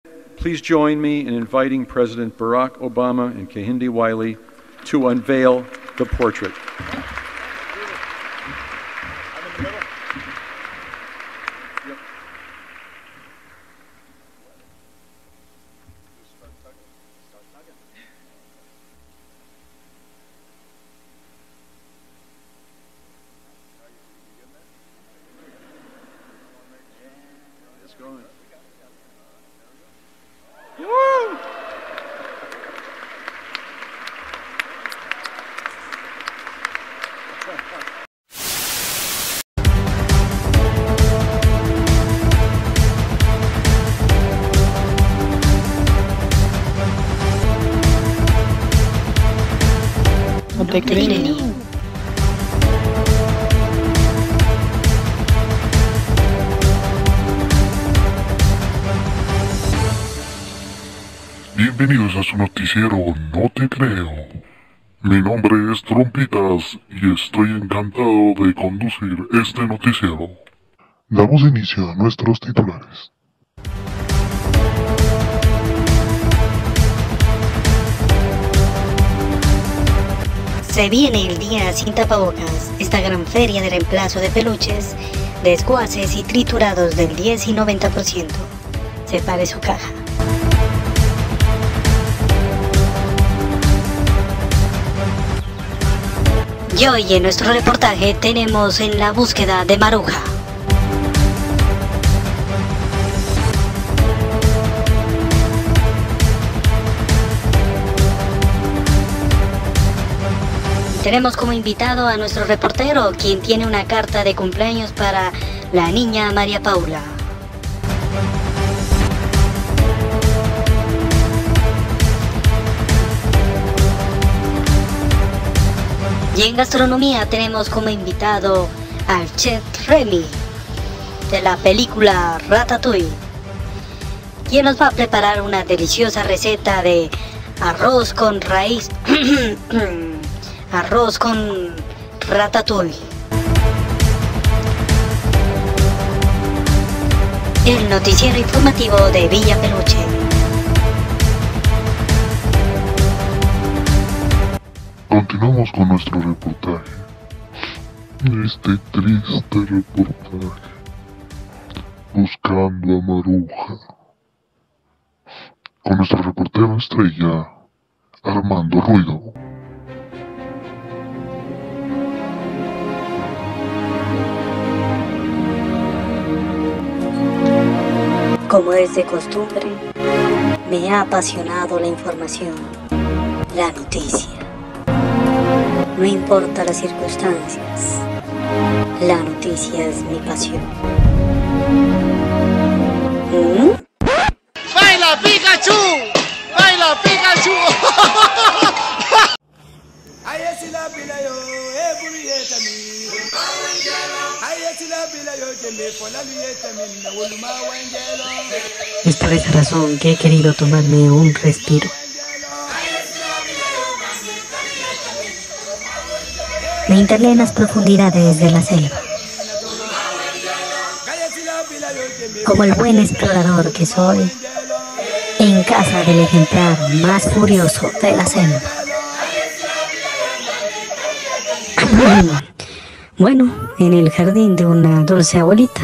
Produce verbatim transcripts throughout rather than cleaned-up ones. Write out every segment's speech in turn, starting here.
Please join me in inviting President Barack Obama and Kehinde Wiley to unveil the portrait. No te creo. Bienvenidos a su noticiero No Te Creo. Mi nombre es Trompitas y estoy encantado de conducir este noticiero. Damos inicio a nuestros titulares. Se viene el día sin tapabocas, esta gran feria de reemplazo de peluches, desguaces y triturados del diez y noventa por ciento. Separe su caja. Y hoy en nuestro reportaje tenemos en la búsqueda de Maruja. Tenemos como invitado a nuestro reportero, quien tiene una carta de cumpleaños para la niña María Paula. Y en gastronomía tenemos como invitado al chef Remy, de la película Ratatouille, quien nos va a preparar una deliciosa receta de arroz con raíz... arroz con ratatouille. El noticiero informativo de Villa Peluche. Continuamos con nuestro reportaje. Este triste reportaje. Buscando a Maruja. Con nuestro reportero estrella, Armando Ruido. Como es de costumbre, me ha apasionado la información, la noticia. No importa las circunstancias, la noticia es mi pasión. ¿Mm? ¡Baila Pikachu! ¡Baila Pikachu! Es por esa razón que he querido tomarme un respiro. Me interné en las profundidades de la selva. Como el buen explorador que soy, en casa del ejemplar más furioso de la selva. Bueno, en el jardín de una dulce abuelita.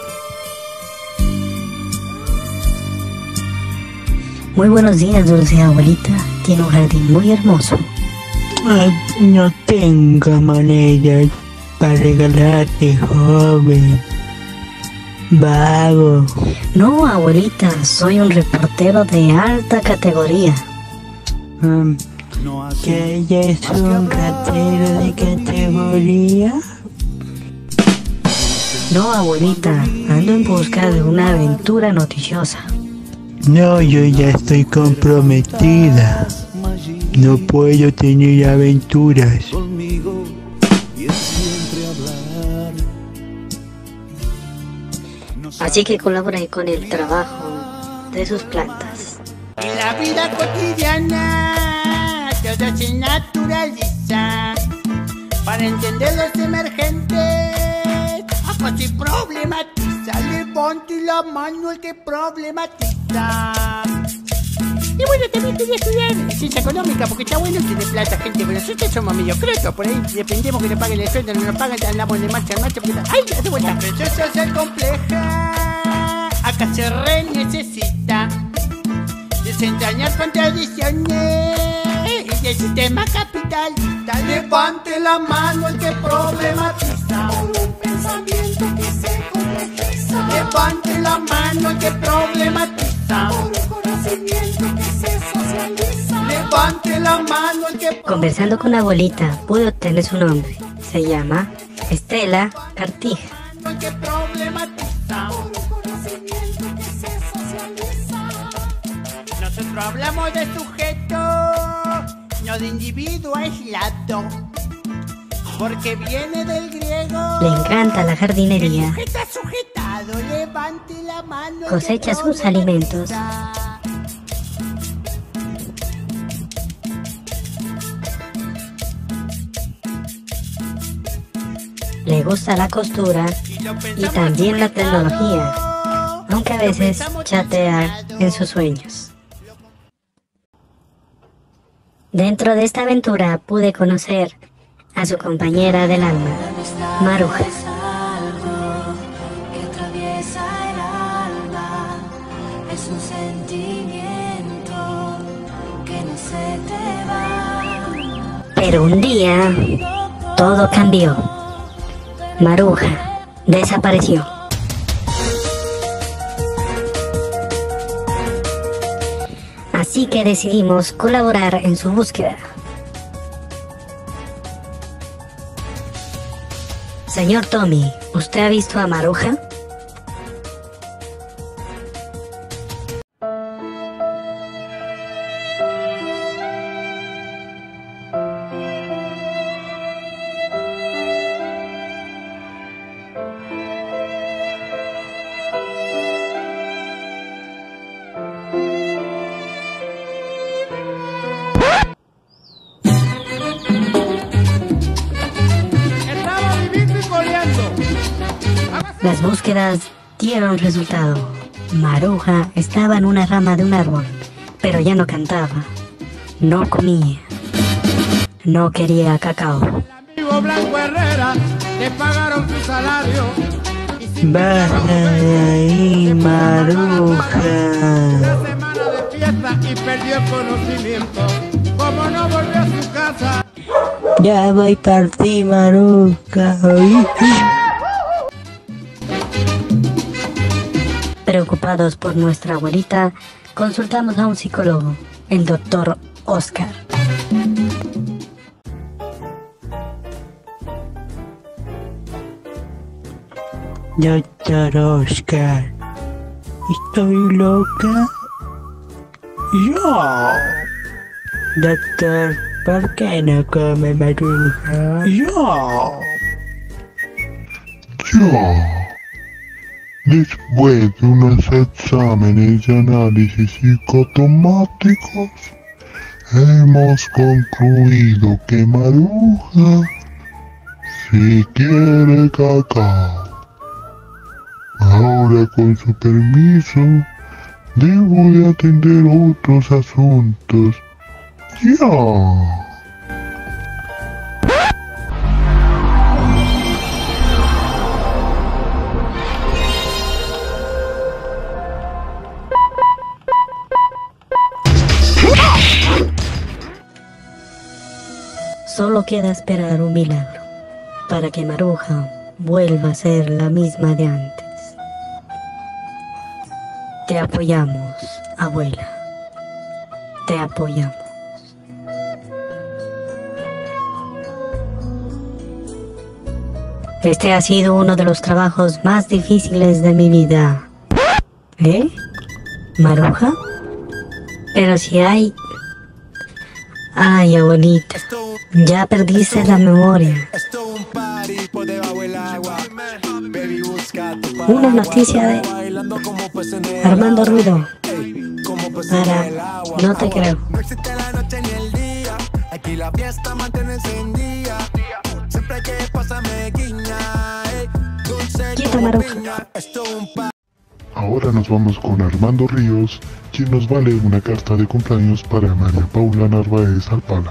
Muy buenos días, dulce abuelita. Tiene un jardín muy hermoso. Ay, no tengo monedas para regalarte, joven. Vago. No, abuelita, soy un reportero de alta categoría. Um, ¿Que ella es un ratero de categoría? No, abuelita, ando en busca de una aventura noticiosa. No, yo ya estoy comprometida. No puedo tener aventuras. Así que colabore con el trabajo de sus plantas. En la vida cotidiana todo se naturaliza. Para entender los emergentes, pues si problematiza, levante la mano el que problematiza. también quería estudiar ciencia económica porque está bueno tener plata, gente. Pero nosotros somos medio cretos, por ahí dependemos que nos paguen el sueldo, no nos pagan, andamos de marcha en marcha. Porque... ¡Ay, de vuelta! La preciosa ser compleja, acá se re necesita desentrañar contradicciones y del sistema capitalista. Levante la mano el que problematiza por un pensamiento que se complejiza. Levante la mano el que problematiza por un conocimiento que se socializa. Levante la mano el que... Conversando con la abuelita, pude obtener su nombre. Se llama Estela Cartija. El que problematiza por un conocimiento que se socializa. Nosotros hablamos de sujeto, no de individuo aislado, porque viene del griego. Le encanta la jardinería. Sujeta sujetado, levante la mano. Cosecha sus alimentos. Le gusta la costura y también la tecnología, aunque a veces chatea en sus sueños. Dentro de esta aventura pude conocer a su compañera del alma, Maruja. Pero un día todo cambió. Maruja desapareció. Así que decidimos colaborar en su búsqueda. Señor Tommy, ¿usted ha visto a Maruja? Las búsquedas dieron resultado. Maruja estaba en una rama de un árbol, pero ya no cantaba, no comía, no quería cacao. Amigo Blanco Herrera, le pagaron su salario. Baja de ahí, Maruja. Una semana de fiesta y perdió el conocimiento. Como no volvió a su casa. Ya voy por ti, Maruja. Preocupados por nuestra abuelita, consultamos a un psicólogo, el doctor Oscar. Doctor Oscar, ¿estoy loca? Yo. Doctor, ¿por qué no come Maruja? Yo. Yo. Después de unos exámenes de análisis psicotomáticos, hemos concluido que Maruja sí quiere cacao. Ahora, con su permiso, debo de atender otros asuntos. ¡Ya! Solo queda esperar un milagro para que Maruja vuelva a ser la misma de antes. Te apoyamos, abuela. Te apoyamos. Este ha sido uno de los trabajos más difíciles de mi vida. ¿Eh? ¿Maruja? Pero si hay... Ay, abuelita, ya perdiste la memoria. Una noticia de Armando Ruido. Para, no te creo. Quita, Maruja. Ahora nos vamos con Armando Ríos, ¿Quién nos va a leer una carta de cumpleaños para María Paula Narváez Alpala?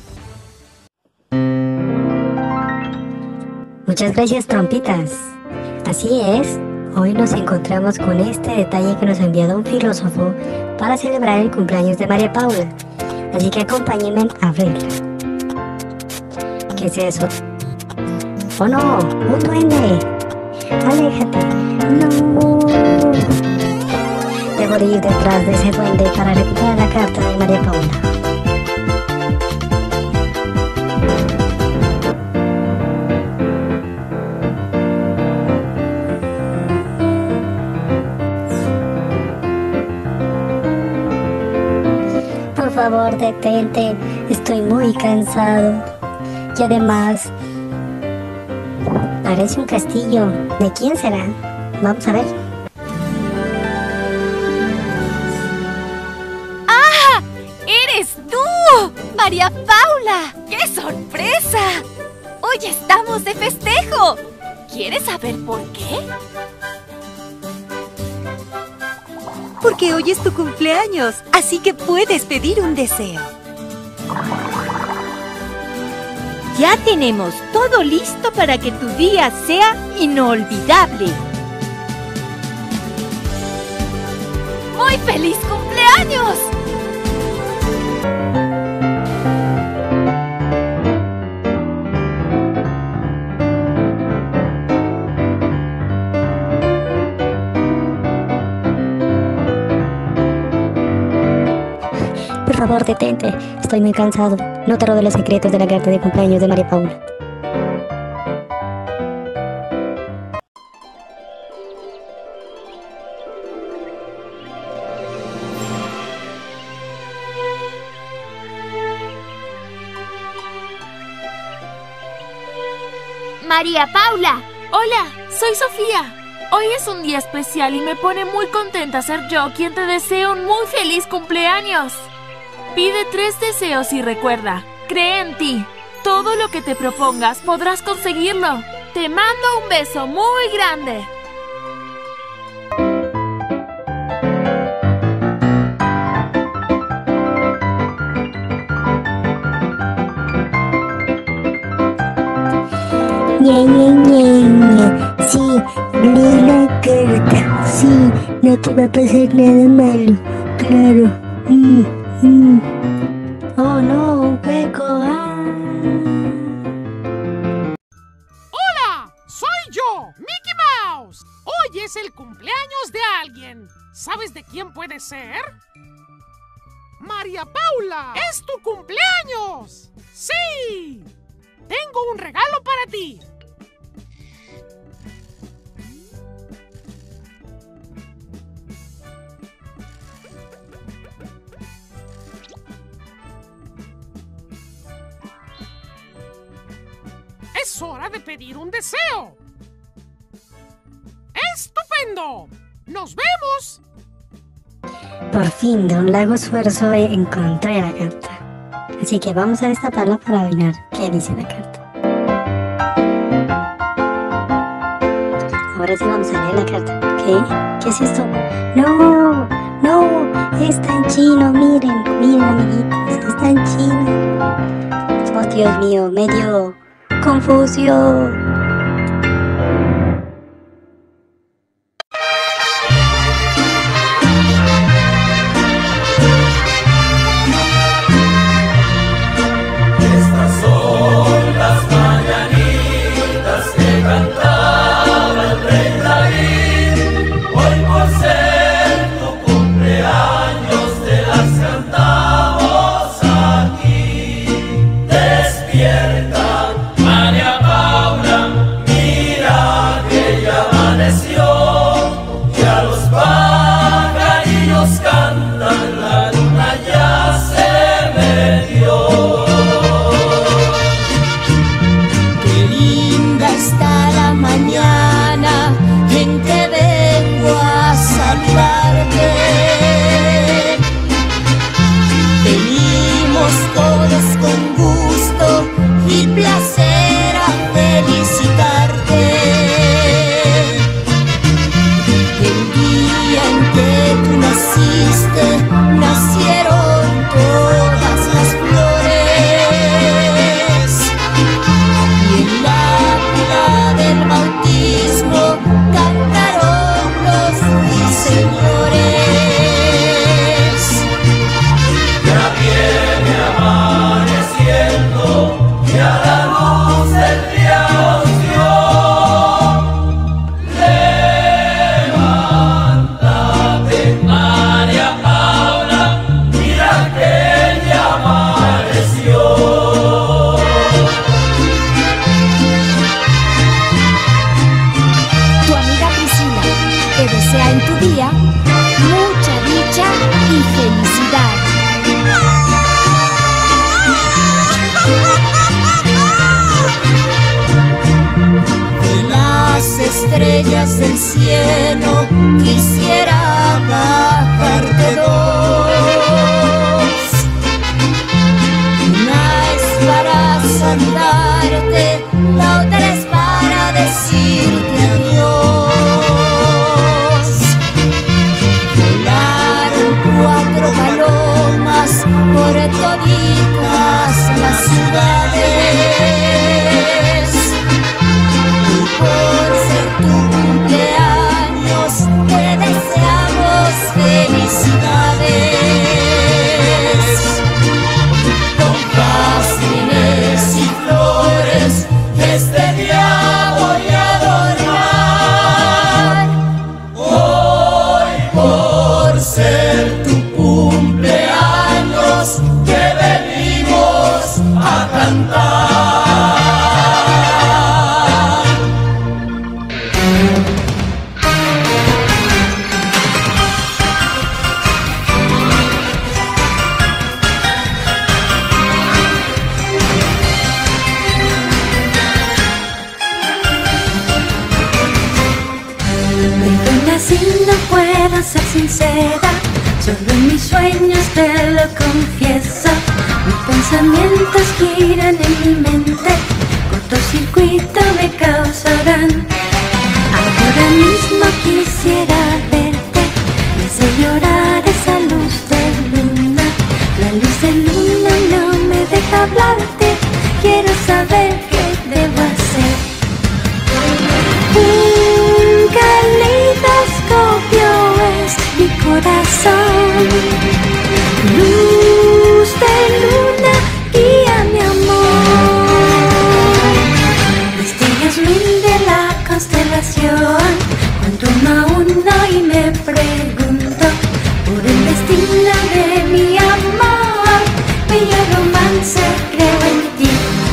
Muchas gracias, trompitas. Así es, hoy nos encontramos con este detalle que nos ha enviado un filósofo para celebrar el cumpleaños de María Paula. Así que acompáñenme a abrirla. ¿Qué es eso? ¡Oh no! ¡Un duende! ¡Aléjate! ¡No! Debo de ir detrás de ese duende para recuperar la carta de María Paula. Por favor, detente. Estoy muy cansado. Y además, parece un castillo. ¿De quién será? Vamos a ver. ¡Ah! ¡Eres tú! ¡María Paula! ¡Qué sorpresa! Hoy estamos de festejo. ¿Quieres saber por qué? Porque hoy es tu cumpleaños, así que puedes pedir un deseo. Ya tenemos todo listo para que tu día sea inolvidable. ¡Muy feliz cumpleaños! Por favor, detente. Estoy muy cansado. No te robes los secretos de la carta de cumpleaños de María Paula. María Paula. Hola, soy Sofía. Hoy es un día especial y me pone muy contenta ser yo quien te desea un muy feliz cumpleaños. Pide tres deseos y recuerda, cree en ti. Todo lo que te propongas podrás conseguirlo. Te mando un beso muy grande. Ñe, Ñe, Ñe, Ñe. Sí, lee la carta. Sí, no te va a pasar nada malo. Claro. Mm, mm. Oh no, un hueco. Ah. ¡Hola! ¡Soy yo, Mickey Mouse! Hoy es el cumpleaños de alguien. ¿Sabes de quién puede ser? ¡María Paula! ¡Es tu cumpleaños! ¡Sí! Tengo un regalo para ti. Es hora de pedir un deseo. ¡Estupendo! ¡Nos vemos! Por fin, de un largo esfuerzo, encontré la carta. Así que vamos a destaparla para adivinar qué dice la carta. Ahora sí vamos a leer la carta. ¿Qué? ¿Qué es esto? ¡No! ¡No! Está en chino, miren, miren amiguitos, está en chino. Oh, Dios mío, me dio confusión. Naciste sincera, solo en mis sueños te lo confieso. Mis pensamientos giran en mi mente, cortocircuito me causarán. Ahora mismo quisiera verte, me hace llorar esa luz de luna. La luz de luna no me deja hablarte, quiero saber qué debo hacer. Un caleidoscopio es mi corazón, luz de luna, guía mi amor. Destellos mil de la constelación, cuento uno a uno y me pregunto por el destino de mi amor. Bello romance, creo en ti.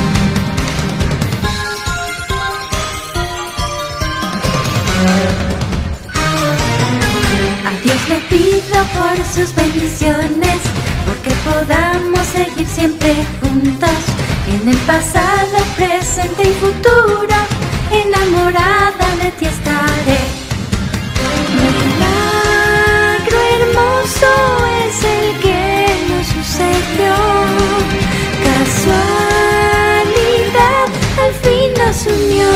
A Dios le pido por sus bendiciones, porque podamos seguir siempre juntos, en el pasado, presente y futuro, enamorada de ti estaré. Milagro hermoso es el que nos sucedió, casualidad al fin nos unió.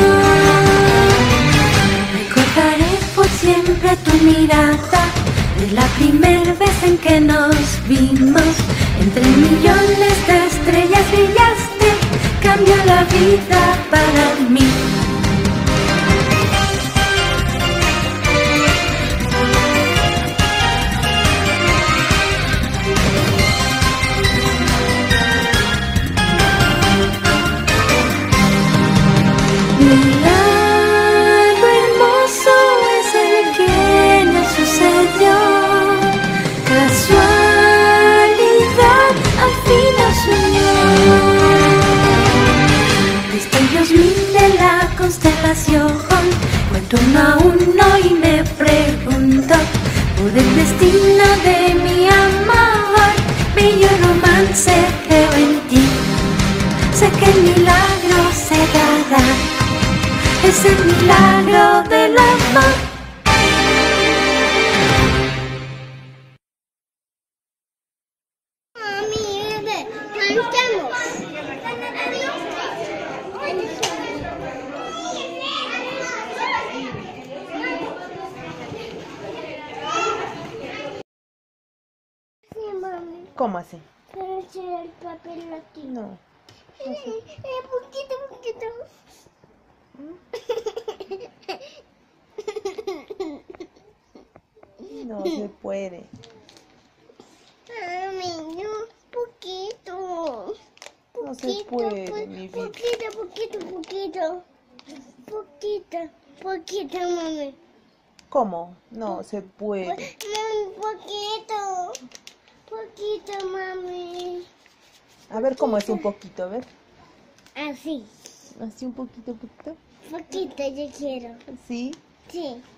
Recordaré por siempre tu mirada, de la primera vez en que nos vimos. Entre millones de estrellas brillaste, cambió la vida para mí. Milagro hermoso es el que nos sucedió, casualidad al fin nos unió. Destellos mil de la constelación, cuento uno a uno y me pregunto por el destino de mi amor. Bello romance, creo en ti, sé que el milagro se dará, es el milagro del amor. ¿Cómo así? Pero echar el papel aquí. No. no sé. Eh, poquito, poquito. No se puede. Mami, no, poquito. No se puede, mi vida. Poquito, poquito, poquito. Poquito, poquito, mami. ¿Cómo? No se puede. Mami, poquito. Poquito, mami. A ver cómo es un poquito, a ver. Así. Así un poquito, poquito. Poquito, yo quiero. ¿Sí? Sí.